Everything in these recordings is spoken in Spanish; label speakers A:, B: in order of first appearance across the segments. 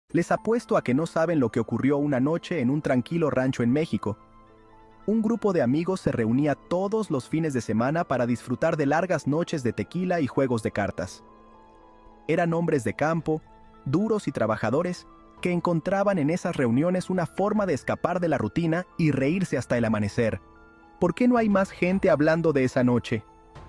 A: Les apuesto a que no saben lo que ocurrió una noche en un tranquilo rancho en México. Un grupo de amigos se reunía todos los fines de semana para disfrutar de largas noches de tequila y juegos de cartas. Eran hombres de campo, duros y trabajadores, que encontraban en esas reuniones una forma de escapar de la rutina y reírse hasta el amanecer. ¿Por qué no hay más gente hablando de esa noche?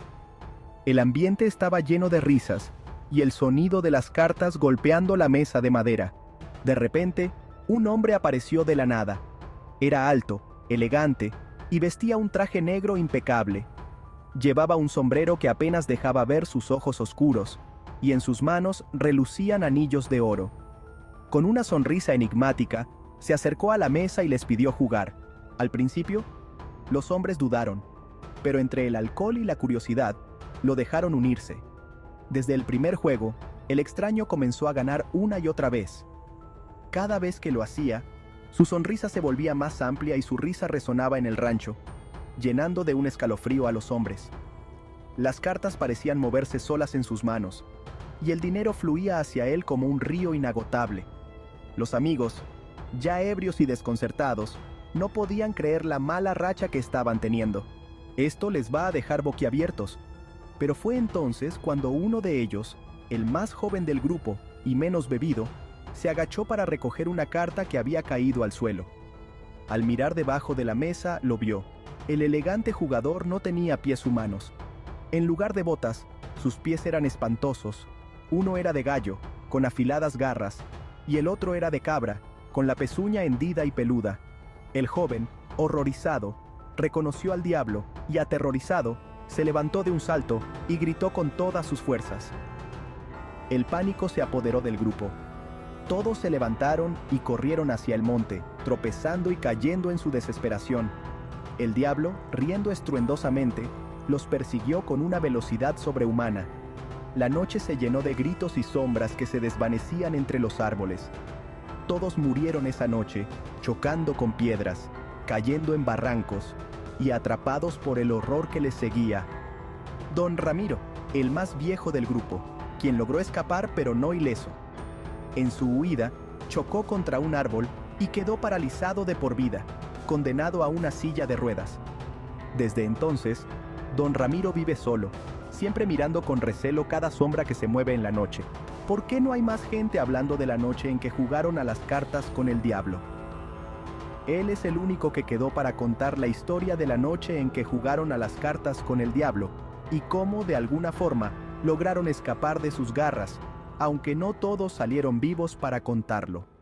A: El ambiente estaba lleno de risas y el sonido de las cartas golpeando la mesa de madera. De repente, un hombre apareció de la nada. Era alto, elegante, y vestía un traje negro impecable. Llevaba un sombrero que apenas dejaba ver sus ojos oscuros, y en sus manos relucían anillos de oro. Con una sonrisa enigmática, se acercó a la mesa y les pidió jugar. Al principio, los hombres dudaron, pero entre el alcohol y la curiosidad, lo dejaron unirse. Desde el primer juego, el extraño comenzó a ganar una y otra vez. Cada vez que lo hacía, su sonrisa se volvía más amplia y su risa resonaba en el rancho, llenando de un escalofrío a los hombres. Las cartas parecían moverse solas en sus manos, y el dinero fluía hacia él como un río inagotable. Los amigos, ya ebrios y desconcertados, no podían creer la mala racha que estaban teniendo. Esto les va a dejar boquiabiertos. Pero fue entonces cuando uno de ellos, el más joven del grupo y menos bebido, se agachó para recoger una carta que había caído al suelo. Al mirar debajo de la mesa, lo vio. El elegante jugador no tenía pies humanos. En lugar de botas, sus pies eran espantosos. Uno era de gallo, con afiladas garras, y el otro era de cabra, con la pezuña hendida y peluda. El joven, horrorizado, reconoció al diablo y, aterrorizado, se levantó de un salto y gritó con todas sus fuerzas. El pánico se apoderó del grupo. Todos se levantaron y corrieron hacia el monte, tropezando y cayendo en su desesperación. El diablo, riendo estruendosamente, los persiguió con una velocidad sobrehumana. La noche se llenó de gritos y sombras que se desvanecían entre los árboles. Todos murieron esa noche, chocando con piedras, cayendo en barrancos y atrapados por el horror que les seguía. Don Ramiro, el más viejo del grupo, quien logró escapar pero no ileso. En su huida, chocó contra un árbol y quedó paralizado de por vida, condenado a una silla de ruedas. Desde entonces, Don Ramiro vive solo, siempre mirando con recelo cada sombra que se mueve en la noche. ¿Por qué no hay más gente hablando de la noche en que jugaron a las cartas con el diablo? Él es el único que quedó para contar la historia de la noche en que jugaron a las cartas con el diablo y cómo, de alguna forma, lograron escapar de sus garras, aunque no todos salieron vivos para contarlo.